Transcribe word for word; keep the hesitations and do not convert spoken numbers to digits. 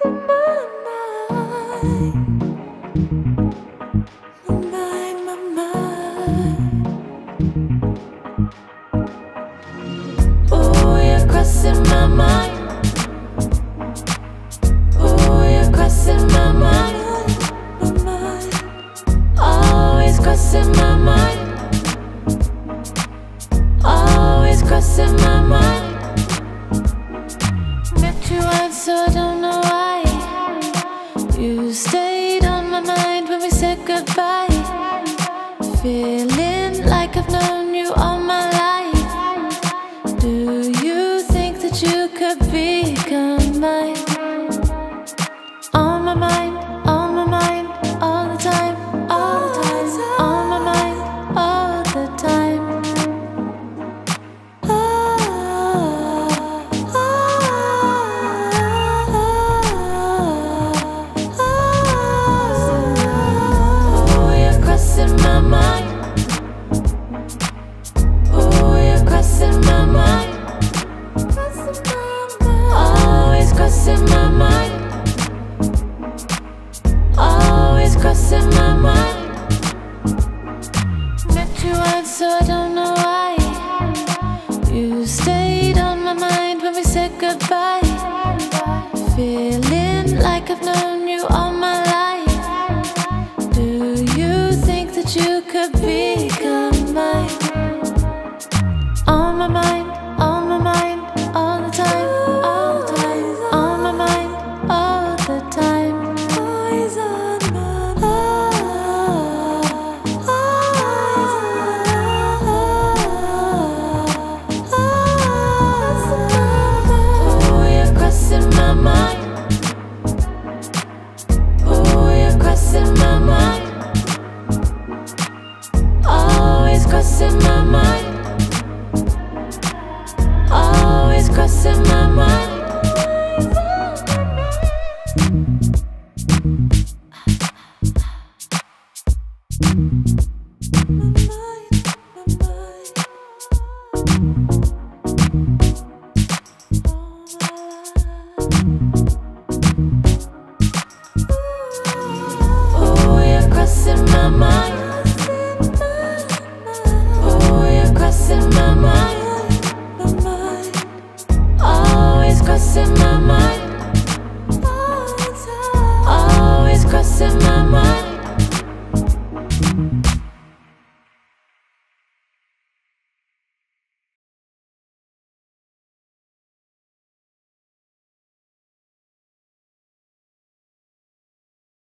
Crossing my mind. Ooh, you're crossing my mind, my mind. Always crossing my mind. Always crossing my mind. Met you once, so I don't know why. You stayed on my mind when we said goodbye. Feeling like I've known you all my life. Do you think that you could become mine? On my mind, on my mind, all the time, all the time, on my mind, all the time. Oh, oh, oh, oh, you're crossing my mind. Oh, you're crossing my mind. Always crossing my mind. Always crossing my mind. Met you once, so I don't know why. You stayed on my mind when we said goodbye. Feeling like I've known you all my life. Do you think that you could become mine? On my mind, on my mind, all the time, all the time, on my mind, all the time. Always on my mind. Always on my mind. Oh, you're crossing my mind. Oh, you're crossing my mind. Always crossing my mind. Always crossing my mind.